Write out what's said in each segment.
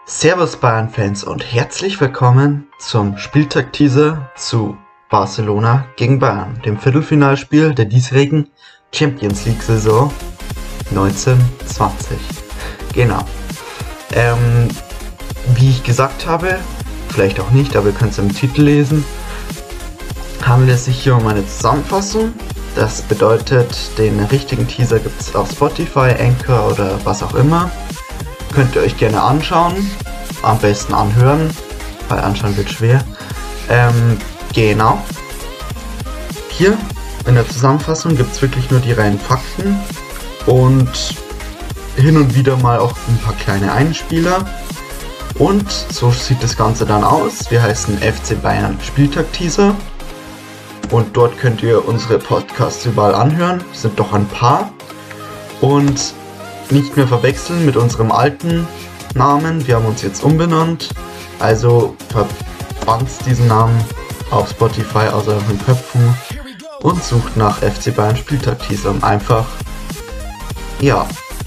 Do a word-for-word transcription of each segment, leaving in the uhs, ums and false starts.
Servus Bayern-Fans und herzlich willkommen zum Spieltag-Teaser zu Barcelona gegen Bayern, dem Viertelfinalspiel der diesjährigen Champions League-Saison neunzehn zwanzig. Genau. Ähm, wie ich gesagt habe, vielleicht auch nicht, aber ihr könnt es im Titel lesen, handelt es sich hier um eine Zusammenfassung. Das bedeutet, den richtigen Teaser gibt es auf Spotify, Anchor oder was auch immer. Könnt ihr euch gerne anschauen, am besten anhören, weil anschauen wird schwer. Ähm, genau. Hier in der Zusammenfassung gibt es wirklich nur die reinen Fakten und hin und wieder mal auch ein paar kleine Einspieler. Und so sieht das Ganze dann aus. Wir heißen F C Bayern Spieltag Teaser und dort könnt ihr unsere Podcasts überall anhören. Es sind doch ein paar. Und nicht mehr verwechseln mit unserem alten Namen. Wir haben uns jetzt umbenannt. Also verbannt diesen Namen auf Spotify aus euren Köpfen und sucht nach F C Bayern Spieltag Teaser, um einfach, ja,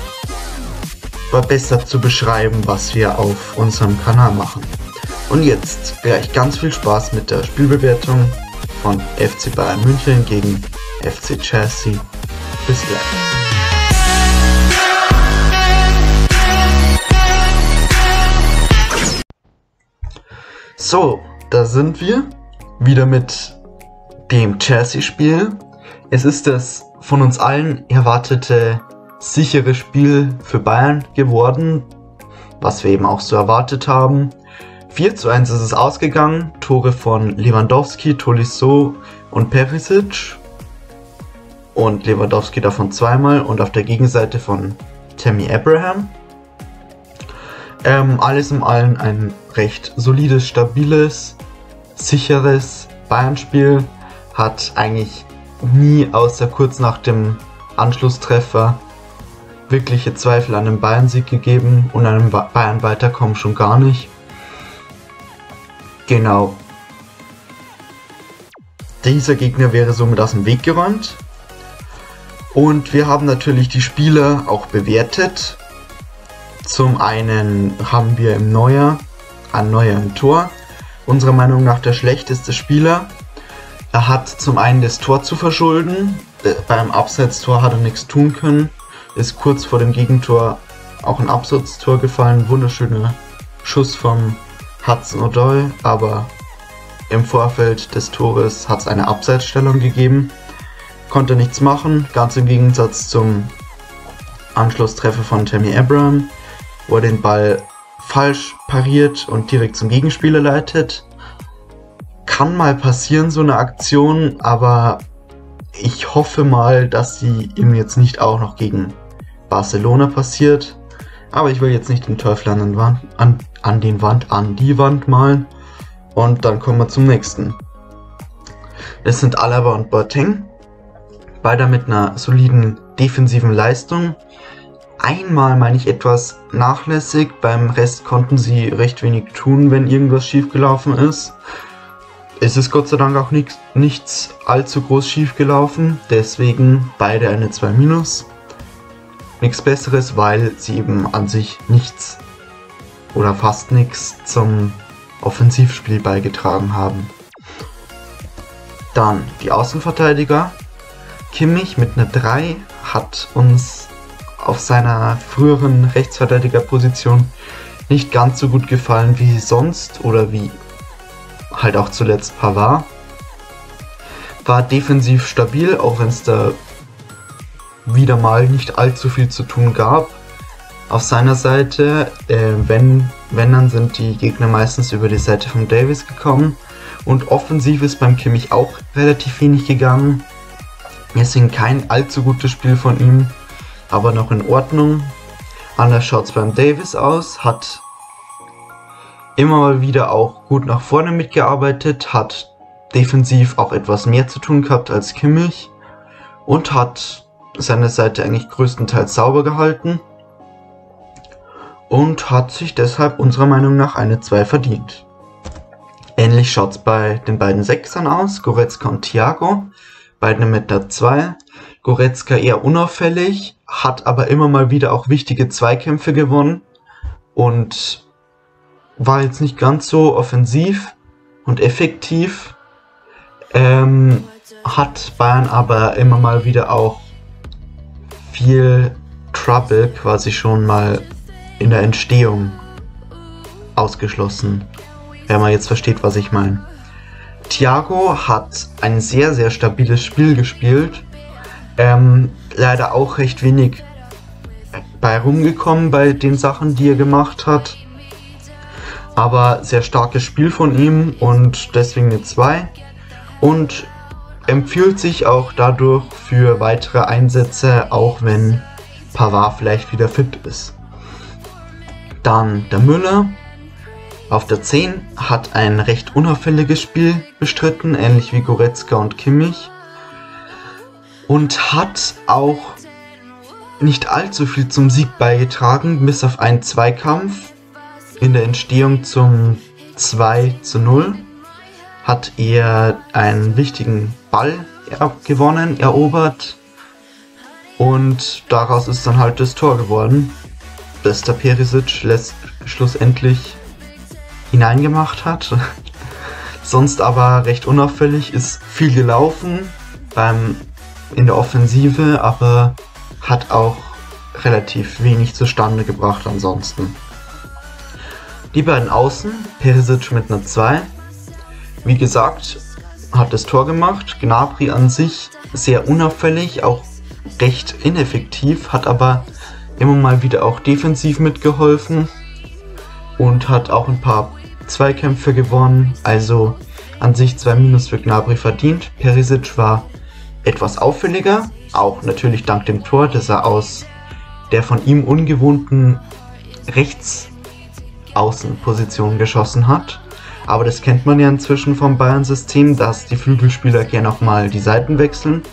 besser zu beschreiben, was wir auf unserem Kanal machen. Und jetzt gleich ganz viel Spaß mit der Spielbewertung von F C Bayern München gegen F C Chelsea. Bis gleich. So, da sind wir wieder mit dem Chelsea-Spiel. Es ist das von uns allen erwartete sichere Spiel für Bayern geworden, was wir eben auch so erwartet haben. vier zu eins ist es ausgegangen, Tore von Lewandowski, Tolisso und Perisic. Und Lewandowski davon zweimal und auf der Gegenseite von Tammy Abraham. Ähm, alles in allem ein recht solides, stabiles, sicheres Bayern-Spiel. Hat eigentlich nie, außer kurz nach dem Anschlusstreffer, wirkliche Zweifel an den Bayern-Sieg gegeben und an einem Bayern-Weiterkommen schon gar nicht. Genau. Dieser Gegner wäre somit aus dem Weg geräumt. Und wir haben natürlich die Spieler auch bewertet. Zum einen haben wir im Neuer, ein Neuer im Tor, unserer Meinung nach der schlechteste Spieler. Er hat zum einen das Tor zu verschulden, beim Abseitstor hat er nichts tun können, ist kurz vor dem Gegentor auch ein Abseitstor gefallen, wunderschöner Schuss vom Hudson-Odoi, aber im Vorfeld des Tores hat es eine Abseitsstellung gegeben, konnte nichts machen, ganz im Gegensatz zum Anschlusstreffer von Tammy Abraham, wo er den Ball falsch pariert und direkt zum Gegenspieler leitet. Kann mal passieren, so eine Aktion, aber ich hoffe mal, dass sie ihm jetzt nicht auch noch gegen Barcelona passiert. Aber ich will jetzt nicht den Teufel an den Wand, an, an den Wand, an die Wand malen. Und dann kommen wir zum nächsten. Das sind Alaba und Boateng. Beide mit einer soliden defensiven Leistung. Einmal meine ich etwas nachlässig, beim Rest konnten sie recht wenig tun, wenn irgendwas schiefgelaufen ist. Es ist Gott sei Dank auch nichts, nichts allzu groß schiefgelaufen, deswegen beide eine zwei minus. Nichts Besseres, weil sie eben an sich nichts oder fast nichts zum Offensivspiel beigetragen haben. Dann die Außenverteidiger. Kimmich mit einer drei hat uns auf seiner früheren Rechtsverteidigerposition nicht ganz so gut gefallen wie sonst oder wie halt auch zuletzt Pavard. War defensiv stabil, auch wenn es da wieder mal nicht allzu viel zu tun gab. Auf seiner Seite, äh, wenn, wenn dann sind die Gegner meistens über die Seite von Davies gekommen und offensiv ist beim Kimmich auch relativ wenig gegangen. Deswegen kein allzu gutes Spiel von ihm, aber noch in Ordnung. Anders schaut es beim Davies aus, hat immer mal wieder auch gut nach vorne mitgearbeitet, hat defensiv auch etwas mehr zu tun gehabt als Kimmich und hat seine Seite eigentlich größtenteils sauber gehalten und hat sich deshalb unserer Meinung nach eine zwei verdient. Ähnlich schaut es bei den beiden Sechsern aus, Goretzka und Thiago, beide mit der zwei. Goretzka eher unauffällig, hat aber immer mal wieder auch wichtige Zweikämpfe gewonnen und war jetzt nicht ganz so offensiv und effektiv, ähm, hat Bayern aber immer mal wieder auch viel Trouble quasi schon mal in der Entstehung ausgeschlossen, wenn man jetzt versteht, was ich meine. Thiago hat ein sehr, sehr stabiles Spiel gespielt, ähm, leider auch recht wenig bei rumgekommen bei den Sachen, die er gemacht hat, aber sehr starkes Spiel von ihm und deswegen eine zwei und empfiehlt sich auch dadurch für weitere Einsätze, auch wenn Pavard vielleicht wieder fit ist. Dann der Müller auf der zehn hat ein recht unauffälliges Spiel bestritten, ähnlich wie Goretzka und Kimmich, und hat auch nicht allzu viel zum Sieg beigetragen, bis auf einen Zweikampf in der Entstehung zum zwei zu null hat er einen wichtigen Ball er gewonnen, erobert, und daraus ist dann halt das Tor geworden, das der Perisic lässt schlussendlich hineingemacht hat. Sonst aber recht unauffällig, ist viel gelaufen beim, in der Offensive, aber hat auch relativ wenig zustande gebracht ansonsten. Die beiden Außen, Perisic mit einer zwei, wie gesagt, hat das Tor gemacht. Gnabry an sich sehr unauffällig, auch recht ineffektiv, hat aber immer mal wieder auch defensiv mitgeholfen und hat auch ein paar Zweikämpfe gewonnen, also an sich zwei Minus für Gnabry verdient. Perisic war etwas auffälliger, auch natürlich dank dem Tor, das er aus der von ihm ungewohnten Rechtsaußenposition geschossen hat. Aber das kennt man ja inzwischen vom Bayern-System, dass die Flügelspieler gerne auch mal die Seiten wechseln.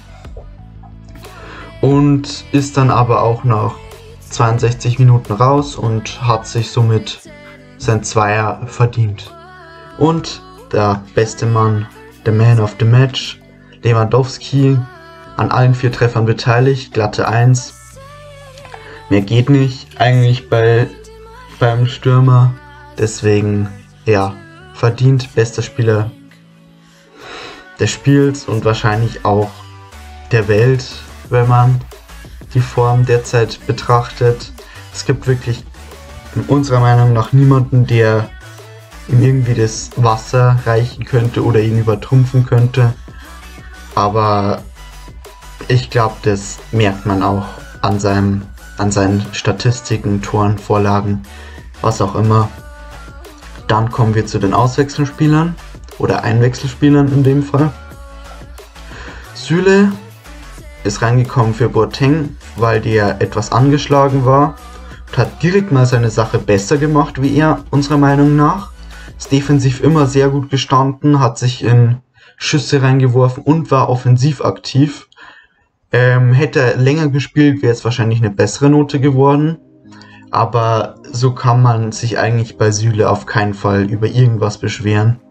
Und ist dann aber auch nach zweiundsechzig Minuten raus und hat sich somit sein Zweier verdient. Und der beste Mann, der Man of the Match, Lewandowski, an allen vier Treffern beteiligt, glatte eins. Mehr geht nicht eigentlich bei beim Stürmer, deswegen ja, verdient bester Spieler des Spiels und wahrscheinlich auch der Welt, wenn man die Form derzeit betrachtet. Es gibt wirklich unserer Meinung nach niemanden, der ihm irgendwie das Wasser reichen könnte oder ihn übertrumpfen könnte. Aber ich glaube, das merkt man auch an seinem, an seinen Statistiken, Toren, Vorlagen, was auch immer. Dann kommen wir zu den Auswechselspielern oder Einwechselspielern in dem Fall. Süle ist reingekommen für Boateng, weil der etwas angeschlagen war und hat direkt mal seine Sache besser gemacht wie er, unserer Meinung nach. Ist defensiv immer sehr gut gestanden, hat sich in Schüsse reingeworfen und war offensiv aktiv. Ähm, hätte er länger gespielt, wäre es wahrscheinlich eine bessere Note geworden. Aber so kann man sich eigentlich bei Süle auf keinen Fall über irgendwas beschweren.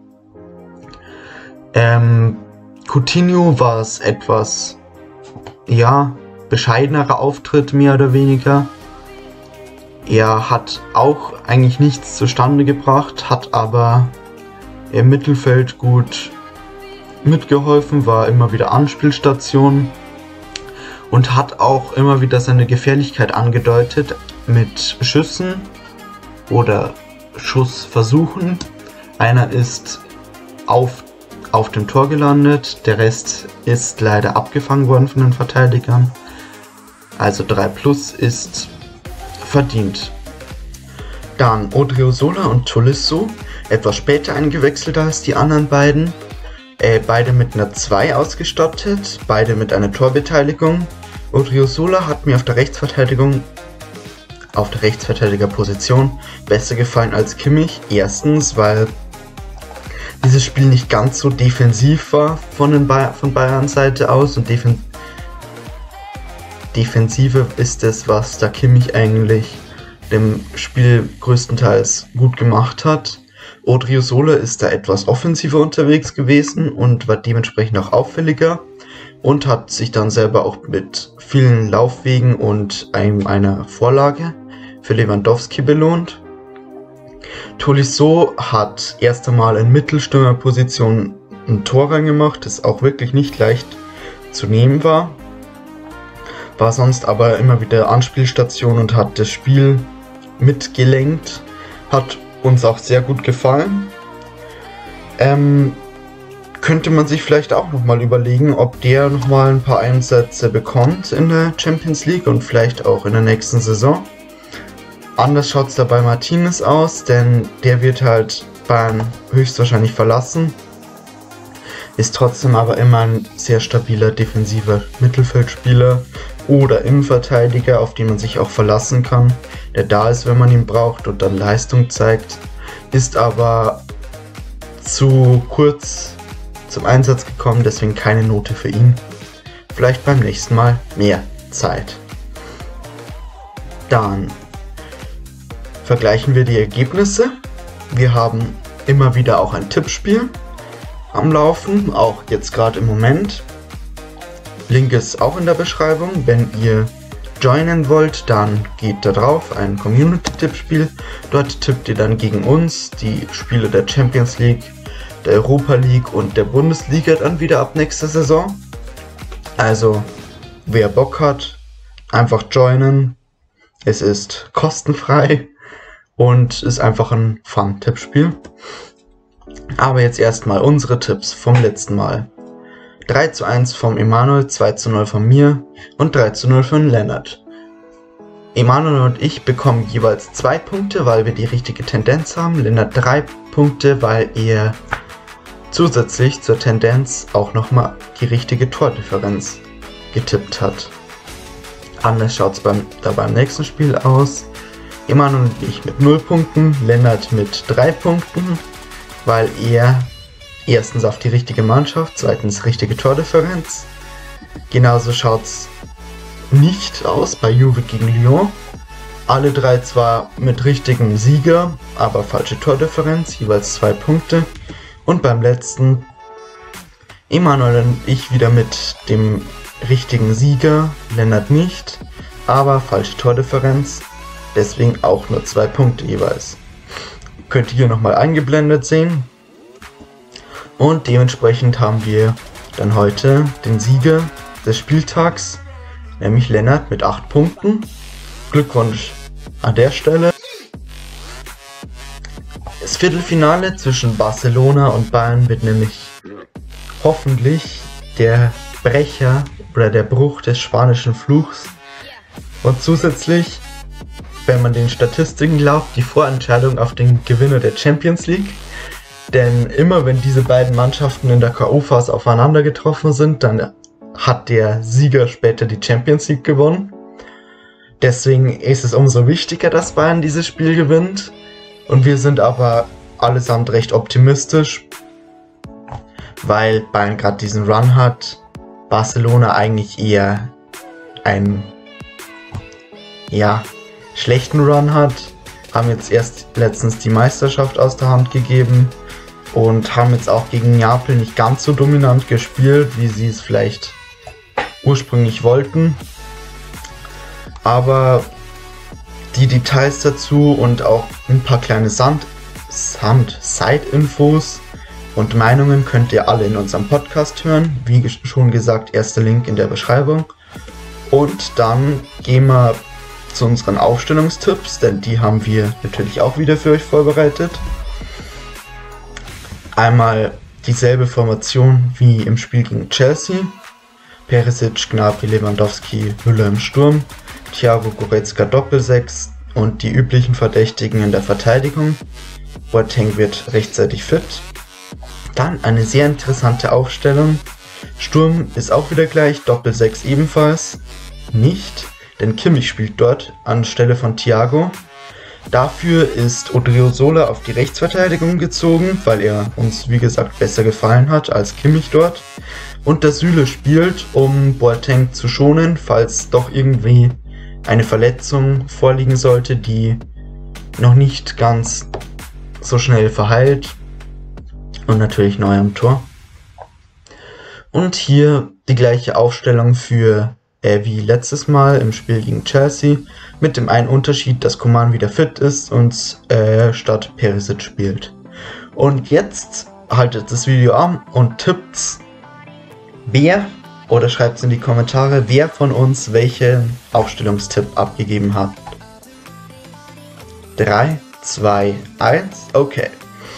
Ähm, Coutinho war es etwas, ja, bescheidenerer Auftritt, mehr oder weniger. Er hat auch eigentlich nichts zustande gebracht, hat aber im Mittelfeld gut mitgeholfen, war immer wieder Anspielstation und hat auch immer wieder seine Gefährlichkeit angedeutet mit Schüssen oder Schussversuchen. Einer ist auf, auf dem Tor gelandet, der Rest ist leider abgefangen worden von den Verteidigern. Also drei plus ist verdient. Dann Odriozola und Tolisso, etwas später eingewechselt als die anderen beiden. Äh, beide mit einer zwei ausgestattet, beide mit einer Torbeteiligung. Odriozola hat mir auf der Rechtsverteidigung, auf der Rechtsverteidigerposition besser gefallen als Kimmich. Erstens, weil dieses Spiel nicht ganz so defensiv war von, den Bay- von Bayerns Seite aus und Defen- Defensive ist es, was da Kimmich eigentlich dem Spiel größtenteils gut gemacht hat. Odriozola ist da etwas offensiver unterwegs gewesen und war dementsprechend auch auffälliger und hat sich dann selber auch mit vielen Laufwegen und einem, einer Vorlage für Lewandowski belohnt. Tolisso hat erst einmal in Mittelstürmerposition ein Tor reingemacht, das auch wirklich nicht leicht zu nehmen war. War sonst aber immer wieder Anspielstation und hat das Spiel mitgelenkt. Hat uns auch sehr gut gefallen. Ähm, könnte man sich vielleicht auch nochmal überlegen, ob der nochmal ein paar Einsätze bekommt in der Champions League und vielleicht auch in der nächsten Saison. Anders schaut es da bei Martinez aus, denn der wird halt Bayern höchstwahrscheinlich verlassen. Ist trotzdem aber immer ein sehr stabiler defensiver Mittelfeldspieler oder Innenverteidiger, auf den man sich auch verlassen kann, der da ist, wenn man ihn braucht und dann Leistung zeigt, ist aber zu kurz zum Einsatz gekommen, deswegen keine Note für ihn. Vielleicht beim nächsten Mal mehr Zeit. Dann vergleichen wir die Ergebnisse. Wir haben immer wieder auch ein Tippspiel am Laufen, auch jetzt gerade im Moment. Link ist auch in der Beschreibung. Wenn ihr joinen wollt, dann geht da drauf, ein Community-Tippspiel. Dort tippt ihr dann gegen uns die Spiele der Champions League, der Europa League und der Bundesliga dann wieder ab nächster Saison. Also, wer Bock hat, einfach joinen. Es ist kostenfrei und ist einfach ein Fun-Tippspiel. Aber jetzt erstmal unsere Tipps vom letzten Mal. drei zu eins vom Emanuel, zwei zu null von mir und drei zu null von Lennart. Emanuel und ich bekommen jeweils zwei Punkte, weil wir die richtige Tendenz haben. Lennart drei Punkte, weil er zusätzlich zur Tendenz auch nochmal die richtige Tordifferenz getippt hat. Anders schaut es beim, da beim nächsten Spiel aus. Emanuel und ich mit null Punkten, Lennart mit drei Punkten, weil er erstens auf die richtige Mannschaft, zweitens richtige Tordifferenz. Genauso schaut es nicht aus bei Juve gegen Lyon. Alle drei zwar mit richtigem Sieger, aber falsche Tordifferenz, jeweils zwei Punkte. Und beim letzten Emanuel und ich wieder mit dem richtigen Sieger, Lennart nicht, aber falsche Tordifferenz, deswegen auch nur zwei Punkte jeweils. Könnt ihr hier nochmal eingeblendet sehen. Und dementsprechend haben wir dann heute den Sieger des Spieltags, nämlich Lennart mit acht Punkten. Glückwunsch an der Stelle. Das Viertelfinale zwischen Barcelona und Bayern wird nämlich hoffentlich der Brecher oder der Bruch des spanischen Fluchs. Und zusätzlich, wenn man den Statistiken glaubt, die Vorentscheidung auf den Gewinner der Champions League. Denn immer wenn diese beiden Mannschaften in der K O-Phase aufeinander getroffen sind, dann hat der Sieger später die Champions League gewonnen. Deswegen ist es umso wichtiger, dass Bayern dieses Spiel gewinnt. Und wir sind aber allesamt recht optimistisch, weil Bayern gerade diesen Run hat. Barcelona eigentlich eher einen ja, schlechten Run hat. Haben jetzt erst letztens die Meisterschaft aus der Hand gegeben und haben jetzt auch gegen Neapel nicht ganz so dominant gespielt, wie sie es vielleicht ursprünglich wollten. Aber die Details dazu und auch ein paar kleine Sand, Sand, Side-Infos und Meinungen könnt ihr alle in unserem Podcast hören. Wie schon gesagt, erster Link in der Beschreibung. Und dann gehen wir zu unseren Aufstellungstipps, denn die haben wir natürlich auch wieder für euch vorbereitet. Einmal dieselbe Formation wie im Spiel gegen Chelsea. Perisic, Gnabry, Lewandowski, Müller im Sturm. Thiago, Goretzka Doppelsechs und die üblichen Verdächtigen in der Verteidigung. Boateng wird rechtzeitig fit. Dann eine sehr interessante Aufstellung. Sturm ist auch wieder gleich, Doppelsechs ebenfalls nicht, denn Kimmich spielt dort anstelle von Thiago. Dafür ist Odriozola auf die Rechtsverteidigung gezogen, weil er uns wie gesagt besser gefallen hat als Kimmich dort. Und der Süle spielt, um Boateng zu schonen, falls doch irgendwie eine Verletzung vorliegen sollte, die noch nicht ganz so schnell verheilt. Und natürlich neu am Tor. Und hier die gleiche Aufstellung für äh, wie letztes Mal im Spiel gegen Chelsea. Mit dem einen Unterschied, dass Coman wieder fit ist und äh, statt Perisic spielt. Und jetzt haltet das Video an und tippt, wer, oder schreibt es in die Kommentare, wer von uns welchen Aufstellungstipp abgegeben hat. drei, zwei, eins, okay.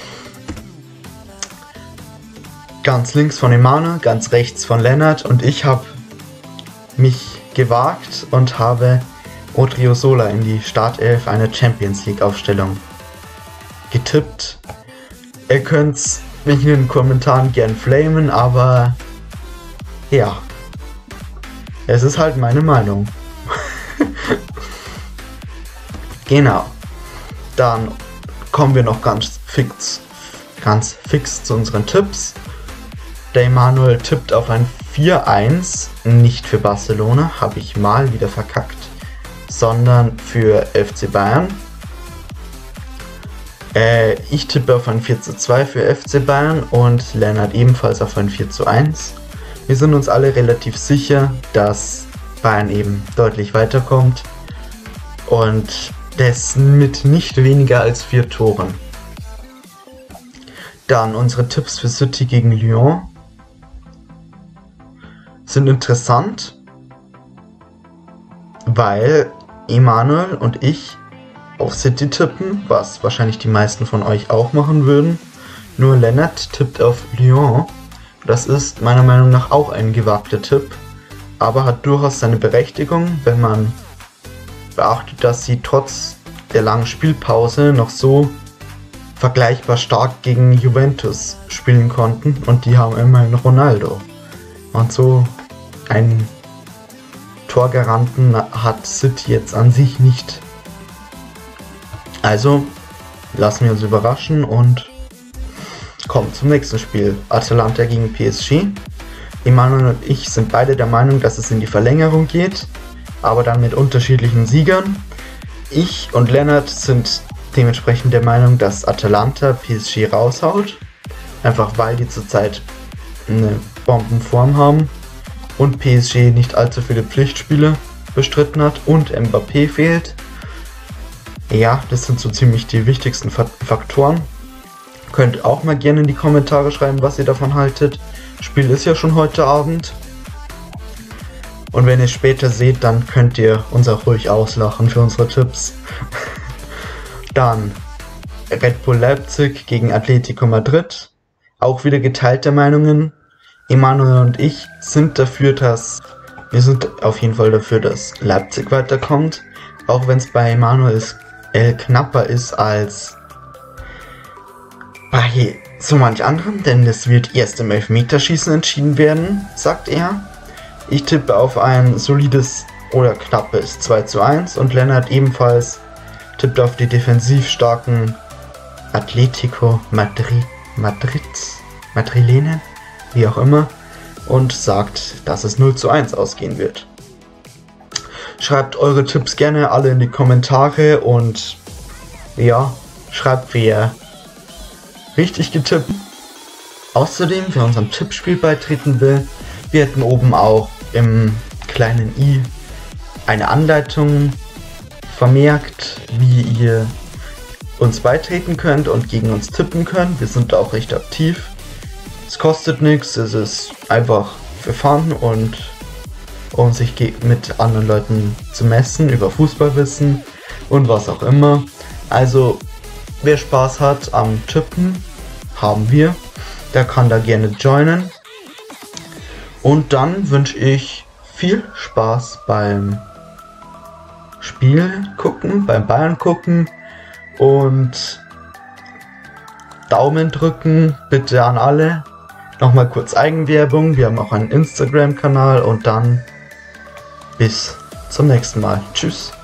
Ganz links von Emanuel, ganz rechts von Lennart und ich habe mich gewagt und habe Odriozola in die Startelf einer Champions League Aufstellung getippt. Ihr könnt mich in den Kommentaren gern flamen, aber ja, es ist halt meine Meinung. Genau. Dann kommen wir noch ganz fix, ganz fix zu unseren Tipps. Der Emanuel tippt auf ein vier eins, nicht für Barcelona, habe ich mal wieder verkackt, sondern für F C Bayern. Äh, ich tippe auf ein vier zu zwei für F C Bayern und Lennart ebenfalls auf ein vier zu eins. Wir sind uns alle relativ sicher, dass Bayern eben deutlich weiterkommt und das mit nicht weniger als vier Toren. Dann unsere Tipps für City gegen Lyon sind interessant, weil Emanuel und ich auf City tippen, was wahrscheinlich die meisten von euch auch machen würden. Nur Lennart tippt auf Lyon. Das ist meiner Meinung nach auch ein gewagter Tipp, aber hat durchaus seine Berechtigung, wenn man beachtet, dass sie trotz der langen Spielpause noch so vergleichbar stark gegen Juventus spielen konnten und die haben immerhin Ronaldo. Und so einen Torgaranten hat City jetzt an sich nicht. Also lassen wir uns überraschen und kommen zum nächsten Spiel. Atalanta gegen P S G. Emanuel und ich sind beide der Meinung, dass es in die Verlängerung geht, aber dann mit unterschiedlichen Siegern. Ich und Lennart sind dementsprechend der Meinung, dass Atalanta P S G raushaut. Einfach weil die zurzeit eine Bombenform haben und P S G nicht allzu viele Pflichtspiele bestritten hat und Mbappé fehlt. Ja, das sind so ziemlich die wichtigsten Faktoren. Könnt auch mal gerne in die Kommentare schreiben, was ihr davon haltet. Spiel ist ja schon heute Abend. Und wenn ihr es später seht, dann könnt ihr uns auch ruhig auslachen für unsere Tipps. Dann Red Bull Leipzig gegen Atletico Madrid. Auch wieder geteilte Meinungen. Emanuel und ich sind dafür, dass wir sind auf jeden Fall dafür, dass Leipzig weiterkommt. Auch wenn es bei Emanuel äh, knapper ist als bei so manch anderen, denn es wird erst im Elfmeterschießen entschieden werden, sagt er. Ich tippe auf ein solides oder knappes zwei zu eins und Lennart ebenfalls tippt auf die defensiv starken Atletico Madrid, Madrid, Madrilenen, wie auch immer, und sagt, dass es null zu eins ausgehen wird. Schreibt eure Tipps gerne alle in die Kommentare und ja, schreibt, wer richtig getippt. Außerdem, wer unserem Tippspiel beitreten will, wir hätten oben auch im kleinen i eine Anleitung vermerkt, wie ihr uns beitreten könnt und gegen uns tippen könnt. Wir sind da auch recht aktiv. Es kostet nichts, es ist einfach für Fun und um sich mit anderen Leuten zu messen über Fußballwissen und was auch immer. Also wer Spaß hat am Tippen, haben wir, der kann da gerne joinen. Und dann wünsche ich viel Spaß beim Spiel gucken, beim Bayern gucken und Daumen drücken bitte an alle. Nochmal kurz Eigenwerbung, wir haben auch einen Instagram-Kanal und dann bis zum nächsten Mal. Tschüss.